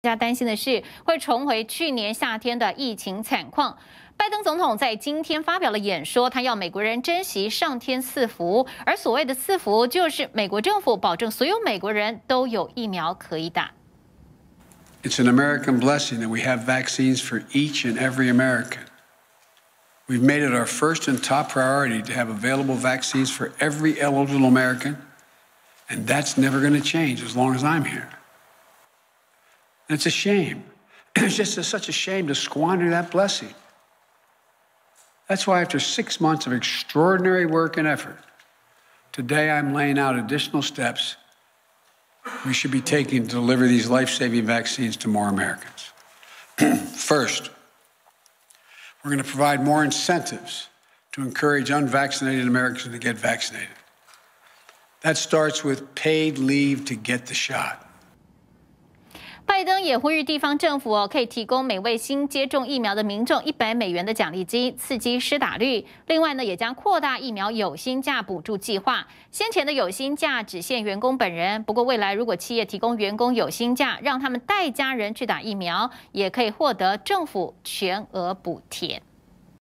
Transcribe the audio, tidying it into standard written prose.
大家担心的是会重回去年夏天的疫情惨况。拜登总统在今天发表了演说，他要美国人珍惜上天赐福，而所谓的赐福就是美国政府保证所有美国人都有疫苗可以打。 It's an American blessing that we have vaccines for each and every American. We've made it our first and top priority to have available vaccines for every eligible American, and that's never going to change as long as I'm here. And it's a shame. It's just such a shame to squander that blessing. That's why after 6 months of extraordinary work and effort, today I'm laying out additional steps we should be taking to deliver these life-saving vaccines to more Americans. First, we're going to provide more incentives to encourage unvaccinated Americans to get vaccinated. That starts with paid leave to get the shot. 拜登也呼吁地方政府可以提供每位新接种疫苗的民众$100的奖励金，刺激施打率。另外呢，也将扩大疫苗有薪假补助计划。先前的有薪假只限员工本人，不过未来如果企业提供员工有薪假，让他们带家人去打疫苗，也可以获得政府全额补贴。